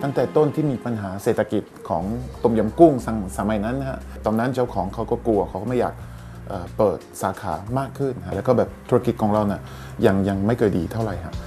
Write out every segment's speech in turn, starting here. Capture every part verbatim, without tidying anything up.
ตั้งแต่ต้นที่มีปัญหาเศรษฐกิจของต้มยำกุ้งสมัยนั้นนะฮะตอนนั้นเจ้าของเขาก็กลัวเขาก็ไม่อยากเปิดสาขามากขึ้นแล้วก็แบบธุรกิจของเราเนี่ยยังยังไม่เคยดีเท่าไหร่ครับ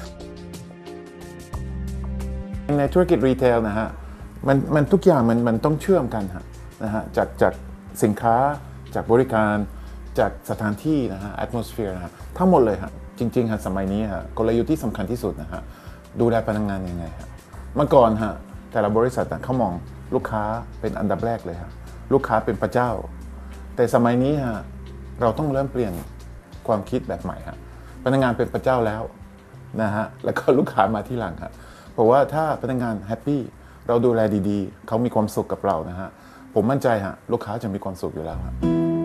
ในธุรกิจรีเทลนะฮะมันมันทุกอย่างมันมันต้องเชื่อมกันฮะนะฮะจากจากสินค้าจากบริการจากสถานที่นะฮะ atmosphere นะฮะทั้งหมดเลยฮะจริงๆฮะสมัยนี้ฮะกลยุทธ์ที่สำคัญที่สุดนะฮะดูแลพนักงานยังไงฮะเมื่อก่อนฮะแต่ละบริษัทเขามองลูกค้าเป็นอันดับแรกเลยฮะลูกค้าเป็นพระเจ้าแต่สมัยนี้ฮะเราต้องเริ่มเปลี่ยนความคิดแบบใหม่ฮะพนักงานเป็นพระเจ้าแล้วนะฮะแล้วก็ลูกค้ามาที่หลังฮะเพราะว่าถ้าพนักงานแฮปปี้เราดูแลดีๆเขามีความสุขกับเรานะฮะผมมั่นใจฮะลูกค้าจะมีความสุขอยู่แล้วครับ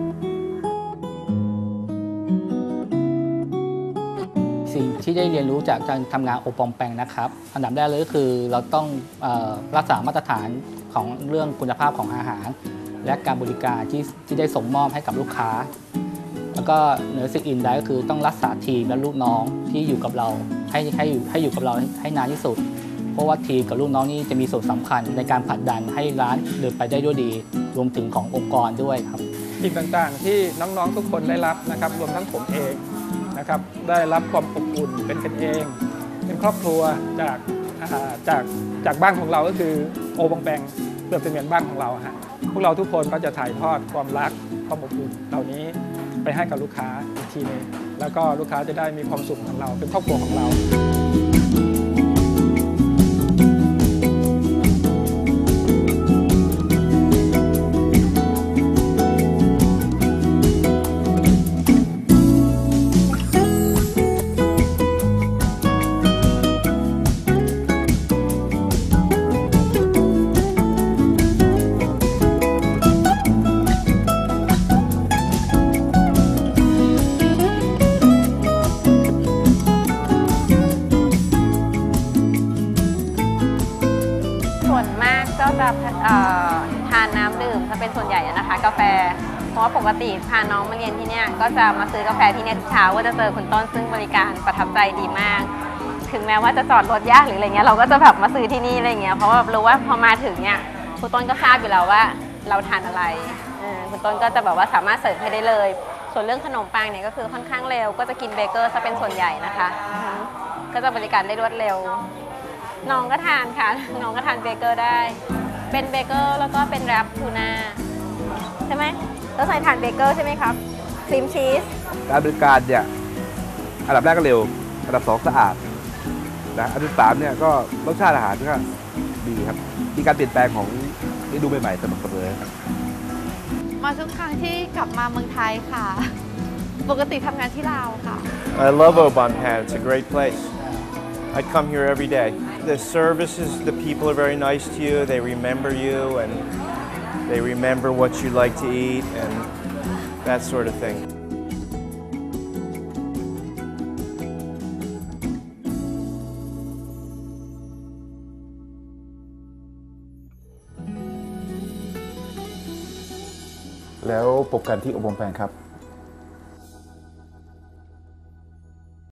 สิ่งที่ได้เรียนรู้จากการทำงานโอปอมแปงนะครับอันดับแรกเลยก็คือเราต้องเอ่อรักษามาตรฐานของเรื่องคุณภาพของอาหารและการบริการที่ที่ได้ส่งมอบให้กับลูกค้าแล้วก็เหนือสิ่งอื่นใดก็คือต้องรักษาทีมและลูกน้องที่อยู่กับเราให้ให้ให้อยู่กับเราให้นานที่สุดเพราะว่าทีมกับลูกน้องนี่จะมีส่วนสำคัญในการผลักดันให้ร้านเดินไปได้ด้วยดีรวมถึงขององค์กรด้วยครับสิ่งต่างๆที่น้องๆทุกคนได้รับนะครับรวมทั้งผมเองนะครับได้รับความอบอุ่นเป็นกันเองเป็นครอบครัวจากจากจากบ้านของเราก็คือโอปองแปงเปรียบเสมือนบ้านของเราฮะพวกเราทุกคนก็จะถ่ายทอดความรักความอบอุ่นเหล่านี้ไปให้กับลูกค้าอีกทีนึงแล้วก็ลูกค้าจะได้มีความสุขของเราเป็นครอบครัวของเราส่วนมากก็จะทานน้ำดื่มจะเป็นส่วนใหญ่นะคะกาแฟเพราะว่าปกติพาน้องมาเรียนที่นี่ก็จะมาซื้อกาแฟที่นี่ทุกเช้าก็จะเจอคุณต้นซึ่งบริการประทับใจดีมากถึงแม้ว่าจะจอดรถยากหรืออะไรเงี้ยเราก็จะแบบมาซื้อที่นี่อะไรเงี้ยเพราะว่ารู้ว่าพอมาถึงเนี่ยคุณต้นก็ทราบอยู่แล้วว่าเราทานอะไรคุณต้นก็จะแบบว่าสามารถเสิร์ฟให้ได้เลยส่วนเรื่องขนมปังเนี่ยก็คือค่อนข้างเร็วก็จะกินเบเกอร์ซะเป็นส่วนใหญ่นะคะก็จะบริการได้รวดเร็วน้องก็ทานค่ะน้องก็ทานเบเกอร์ได้เป็นเบเกอร์แล้วก็เป็นแรปทูน่าใช่ไหมแล้วใส่ทานเบเกอร์ใช่ไหมครับครีมชีสการบริการเนี่ยอันดับแรกก็เร็วอันดับสองสะอาดนะอันดับสามเนี่ยก็รสชาติอาหารก็ดีครับมีการเปลี่ยนแปลงของเมนูใหม่ๆเสมอเลยครับมาทุกครั้งที่กลับมาเมืองไทยค่ะปกติทำงานที่ลาวค่ะ I love Obonpan. It's a great place. I come here every day. The services, the people are very nice to you. They remember you and they remember what you like to eat and that sort of thing. แล้วพบกันที่โอปอมแปงครับ